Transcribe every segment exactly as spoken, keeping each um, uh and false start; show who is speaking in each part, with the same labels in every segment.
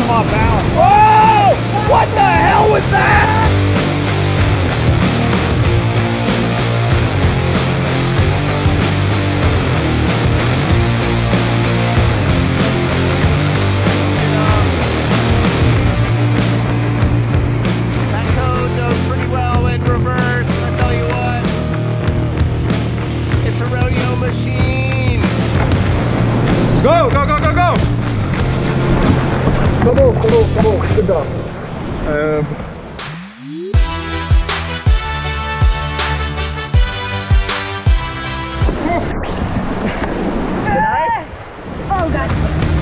Speaker 1: I'm off balance. Whoa! What the hell was that?
Speaker 2: Go, go, go, go, go!
Speaker 1: Come on, come on, come on. Good job.
Speaker 2: Um,
Speaker 3: Oh, God.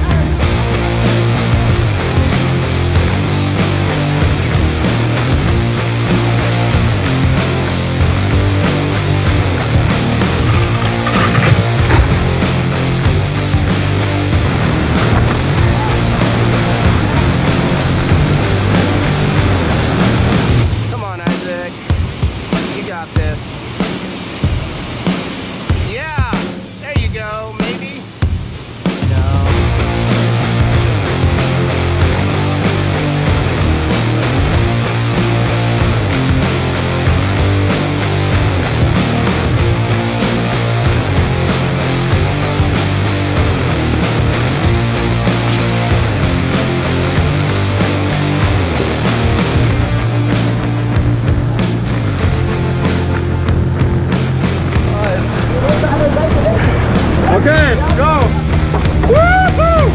Speaker 2: okay, go! Woo-hoo!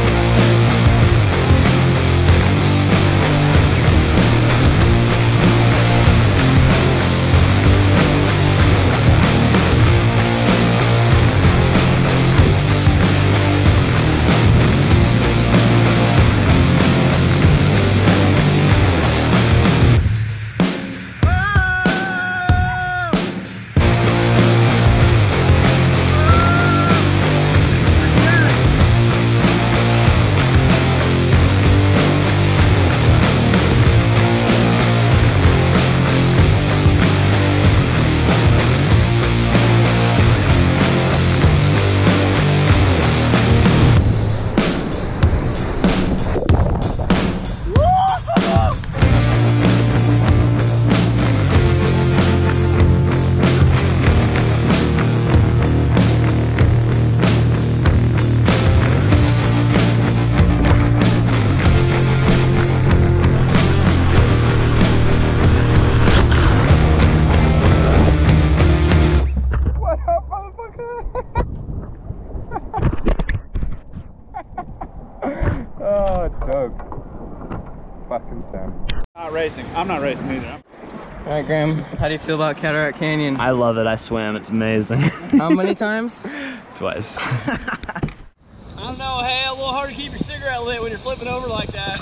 Speaker 2: Oh, Doug. Fucking Sam.
Speaker 1: Not racing. I'm not racing either.
Speaker 4: All right, Graham, how do you feel about Cataract Canyon?
Speaker 5: I love it. I swam. It's amazing.
Speaker 4: How many times?
Speaker 5: Twice.
Speaker 1: I don't know. Hey, a little hard to keep your cigarette lit when you're flipping over like that.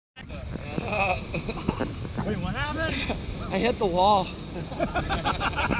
Speaker 1: uh, Wait, what happened? I hit the wall.